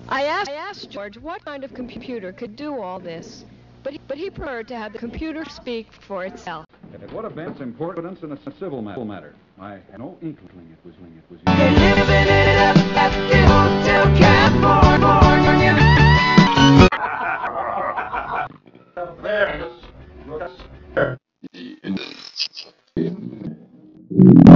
I asked George what kind of computer could do all this, but he preferred to have the computer speak for itself. It would have been its importance in a civil matter. I had no inkling it was used. You're living it up at the Hotel California. There's